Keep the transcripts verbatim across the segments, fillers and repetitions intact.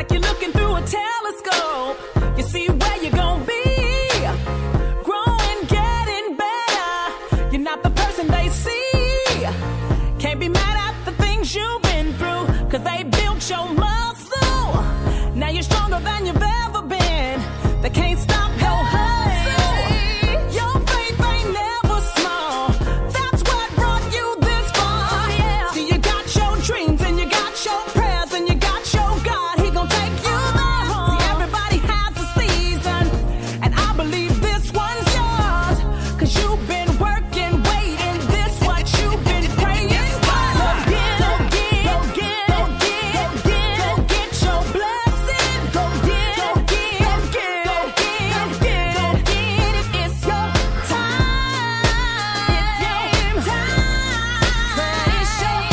like you're looking through a telescope. You see where you're gonna be, growing, getting better. You're not the person they see. Can't be mad at the things you've been through, cause they built your muscle. Now you're stronger than you've ever been. They can't stop your hustle. Your faith ain't never small. That's what brought you this far. See, you got your dreams and you got your prayers and you got your God. He gon' take you there. See, everybody has a season, and I believe this one's yours, cause you've been working, waiting. This what you've been praying for. Go get, go get, go get, go get, go get, go get your blessing. Go get, go get, go get, go get, go get, go get it. It's your time. It's your time. It's your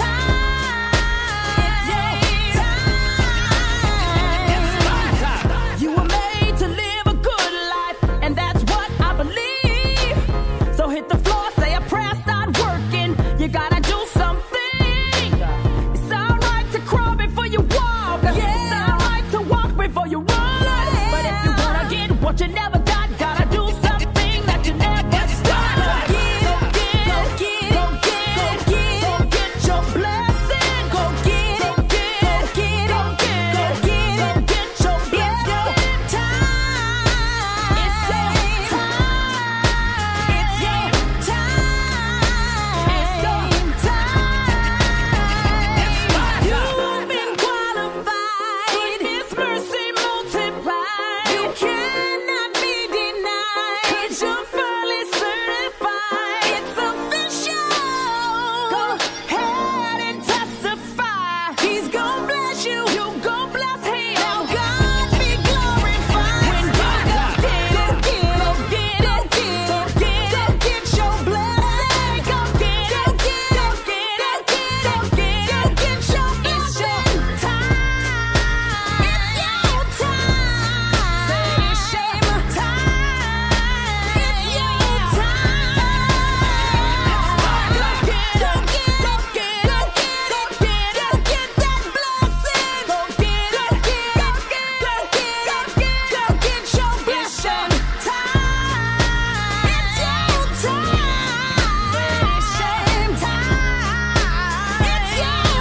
time. It's your time. You were made to live a good life, and that's what I believe. So hit the floor, say a prayer, start working. You gotta do something. It's alright to crawl before you walk. It's alright to walk before you run. But if you wanna get what you never got, gotta do something that you never done. Go get, go get, go get, go get, go get, go get your blessing. Go get, go get, go get, go get, go get, go get your blessing. It's your time. It's your time. It's your time. You've been qualified. His mercy multiplied. You cannot be denied, cause you're fully certified. It's official. Go ahead and testify. He's gonna bless you. You gon' bless him. Now God be glorified. When you go get, go get, go get, go get, go get, go get your blessing. Go get, go get, go get, go get, go get, go get your blessing. It's your time. It's your time. Say it's your time. It's your time. Go get, go get, go get, go get, go get, go get that blessing. Go get, go get, go get, go get, go get, go get your blessing. Time. It's your time. It's your time. It's your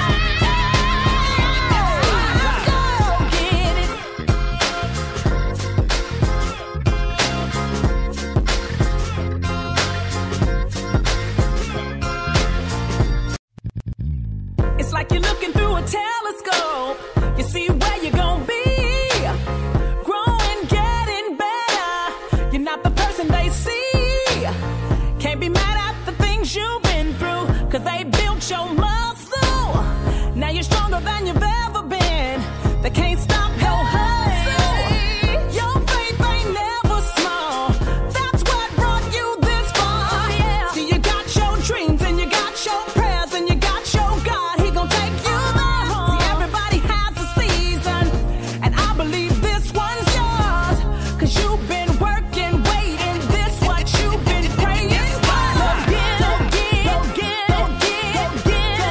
time. It's like you're looking through a telescope. You see where you're gonna be, growing, getting better. You're not the person they see. Can't be mad at the things you've been through, cause they built your muscle. Now you're stronger than you've ever been. They can't stop your hustle. Your faith ain't never small. That's what brought you this far. See, you got your dreams and you got your prayers and you got your God. He gon' take you there. See, everybody has a season, and I believe this one's yours, cause you've been working, waiting. This what you've been praying for. Go get, go get, go get, go get, go get,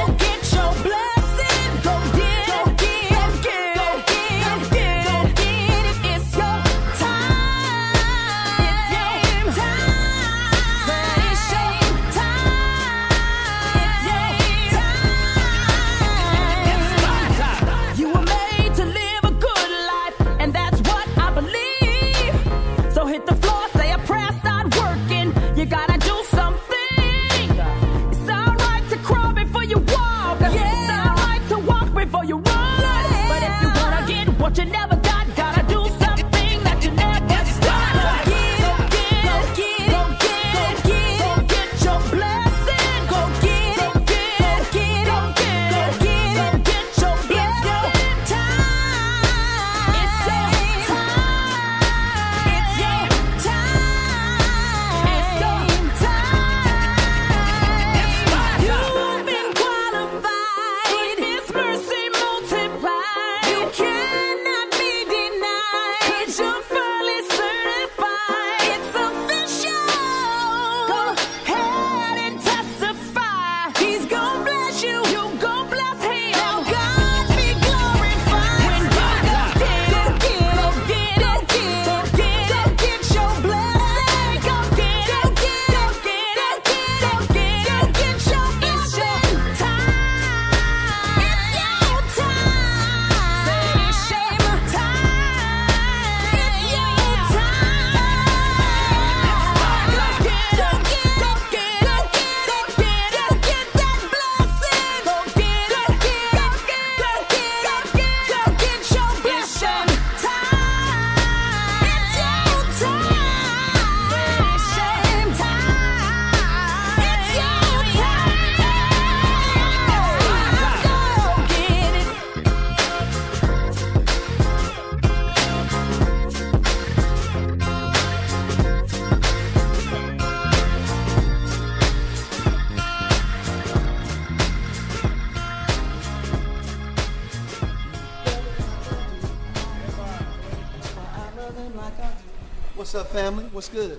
What's up, family? What's good?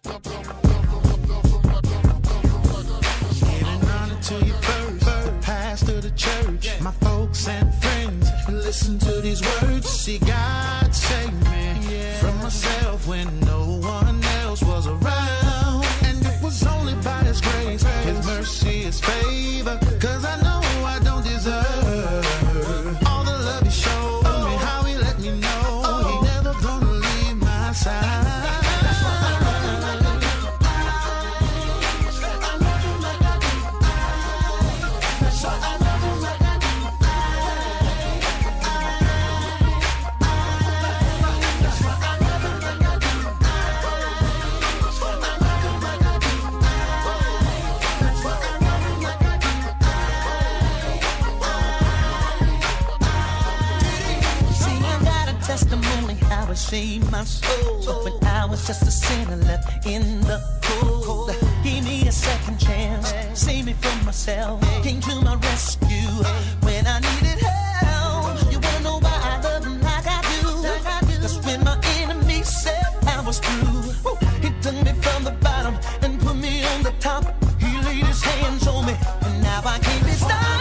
Giving honor to you first, the pastor of the church, my folks and friends. Listen to these words. See, God saved me from myself when no one else was around, and it was only by His grace, His mercy, His favor. Cause I know I don't deserve all the love He showed me, how He let me know He never gonna leave my side. Saved my soul when I was just a sinner left in the cold. Gave me a second chance, saved me from myself, came to my rescue when I needed help. You wanna know why I love Him like I do? Cause when my enemy said I was through, He took me from the bottom and put me on the top. He laid His hands on me, and now I can't be stopped.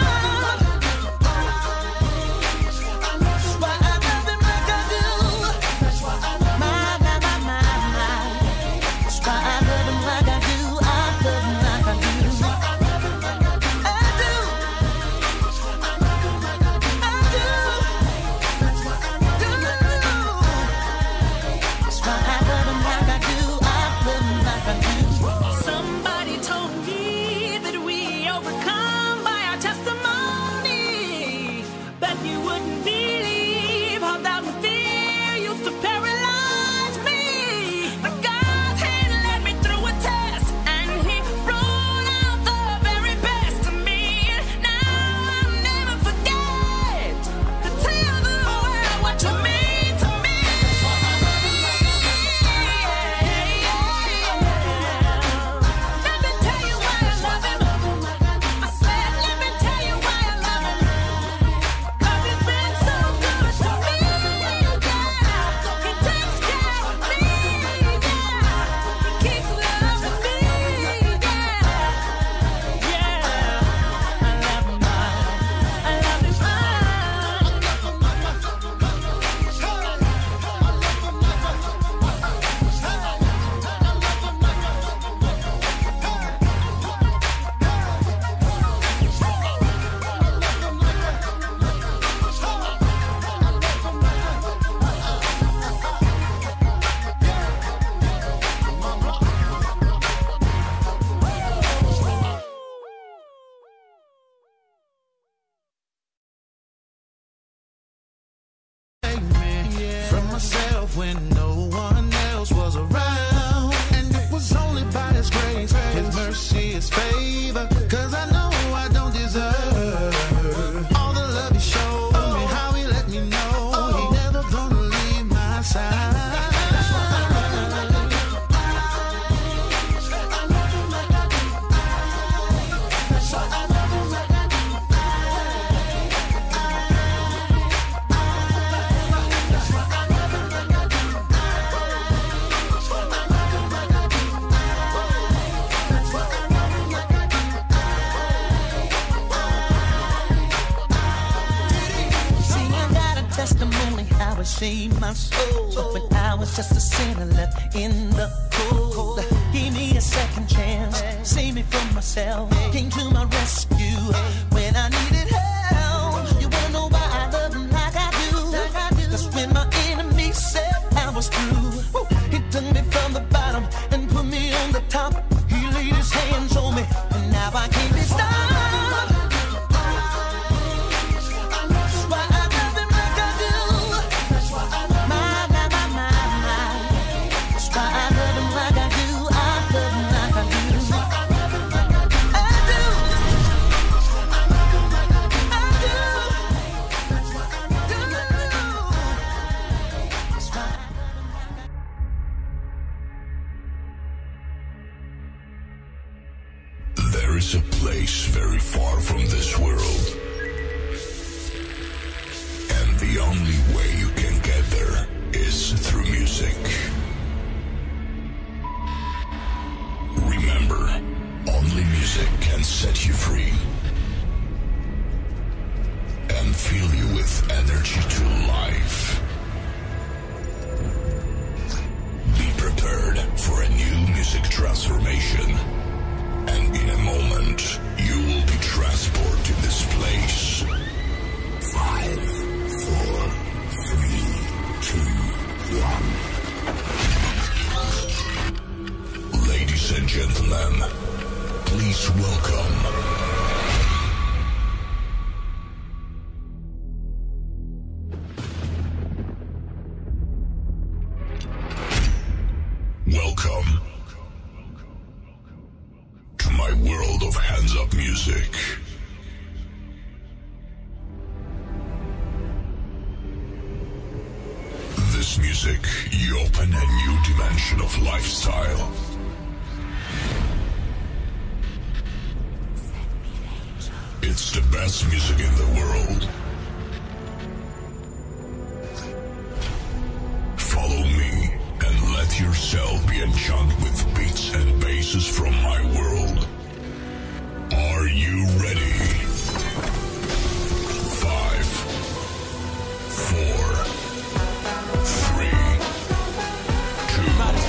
When no one else was around, and it was only by His grace, His mercy, His favor. Cause I know I don't deserve all the love He showed me, how He let me know He never gonna leave my side. Saved my soul when I was just a sinner left in the cold. Gave me a second chance, saved me from myself, came to my rescue when I needed help. You wanna know why I love Him like I do? Cause when my enemy said I was through, He took me from the bottom and put me on the top. He laid His hands on me, and now I can't be stopped. I energy to life. Be prepared for a new music transformation. And in a moment, you will be transported to this place. Five, four, three, two, one. Ladies and gentlemen, please welcome Welcome to my world of hands-up music. This music, you open a new dimension of lifestyle. It's the best music in the world. Follow me and let yourself be enchanted with beats and basses from my world. Are you ready? Five, four, three, two,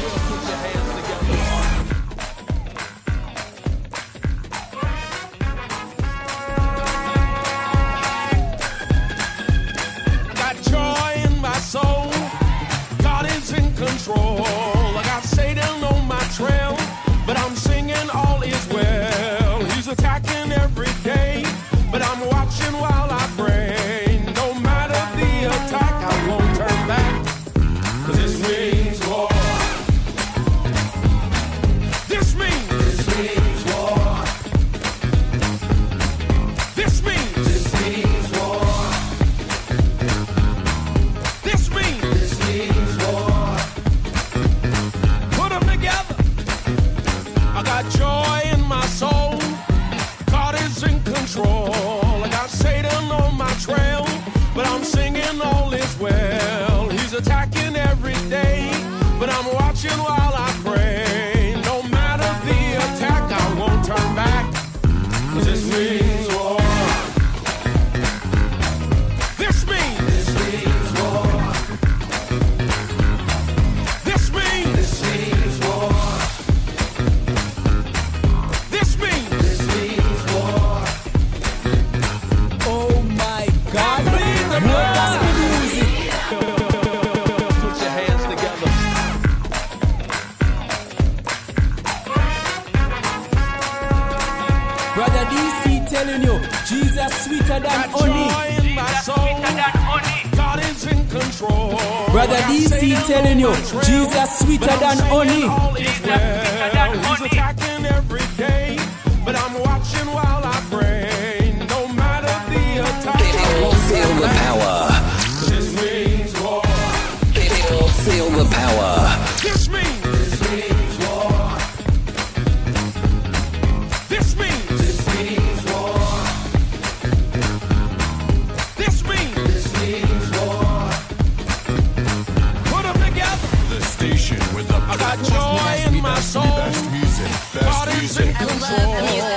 one. Got joy in my soul. God is in control. I got Satan on my trail, but I'm singing all is well. He's attacking every day, but I'm watching while I pray. No matter the attack, I won't turn back, 'cause this means war. This means, this means war. This means, this means war. This means, this means war. Put them together. I got joy in my soul. God is in control. I got Satan on my trail, but I'm singing all is well. He's attacking every day, but I'm watching while I pray. No matter the attack, I won't turn back, 'cause this means war. This means, this means war. This means, this means war. This means, this means war. Oh my God. Blast the music. Put your hands together. Brother D C telling you, Jesus sweeter than Got honey. joy in my soul. God is in control. Brother D C telling you, Jesus sweeter than honey. He's attacking every day, but I'm watching while I pray. No matter the attack, I won't Feel the power. This means war. Feel the power. This means, this means war. This means, this means war. This means, this means war. Put them together. The station with the I got joy in my soul. best music, God best is in music. control.